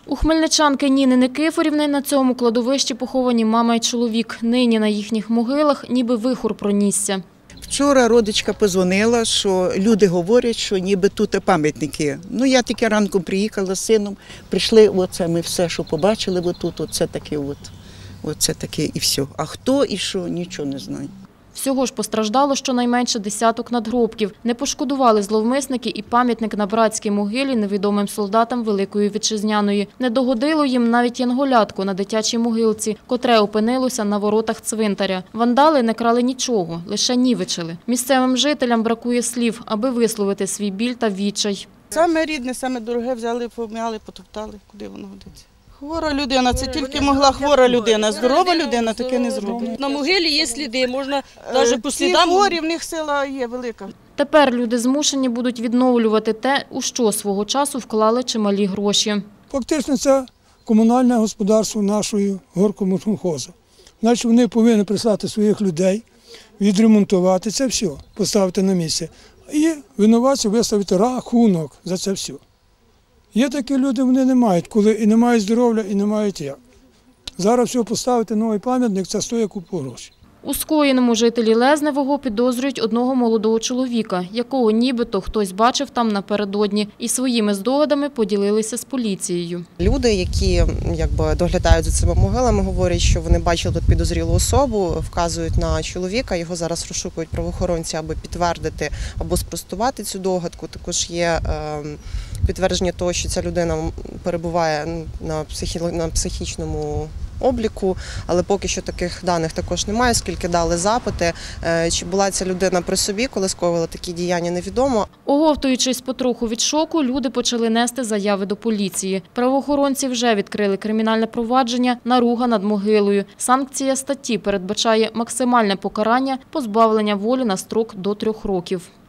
У хмельничанки Ніни Никифорівни на цьому кладовищі поховані мама і чоловік. Нині на їхніх могилах ніби вихор пронісся. Вчора родичка подзвонила, що люди говорять, що ніби тут пам'ятники. Ну, я тільки ранком приїхала з сином, прийшли, оце ми все, що побачили, отут, оце таке і все. А хто і що, нічого не знаю. Всього ж постраждало щонайменше десяток надгробків. Не пошкодували зловмисники і пам'ятник на братській могилі невідомим солдатам Великої Вітчизняної. Не догодило їм навіть янголятко на дитячій могилці, котре опинилося на воротах цвинтаря. Вандали не крали нічого, лише нівечили. Місцевим жителям бракує слів, аби висловити свій біль та відчай. Саме рідне, саме дороге взяли, пом'яли, потоптали, куди воно годиться. Хвора людина, це тільки могла хвора людина, здорова людина таке не зробить. На могилі є сліди, можна навіть по слідам. Ці хворі, в них сила є велика. Тепер люди змушені будуть відновлювати те, у що свого часу вклали чималі гроші. Фактично це комунальне господарство нашої горкомунхозу. Значить, вони повинні прислати своїх людей, відремонтувати це все, поставити на місце. І винуватцю виставити рахунок за це все. Є такі люди, вони не мають, коли і не мають здоров'я, і не мають як. Зараз все поставити новий пам'ятник, це стоїть купу грошей. У скоєному жителі Лезневого підозрюють одного молодого чоловіка, якого нібито хтось бачив там напередодні, і своїми здогадами поділилися з поліцією. Люди, які доглядають за цими могилами, говорять, що вони бачили тут підозрілу особу, вказують на чоловіка, його зараз розшукують правоохоронці, аби підтвердити або спростувати цю догадку. Також є підтвердження того, що ця людина перебуває на психічному обліку, але поки що таких даних також немає, оскільки дали запити. Чи була ця людина при собі, коли скоювала такі діяння, невідомо. Оговтуючись потроху від шоку, люди почали нести заяви до поліції. Правоохоронці вже відкрили кримінальне провадження «Наруга над могилою». Санкція статті передбачає максимальне покарання – позбавлення волі на строк до 3 років.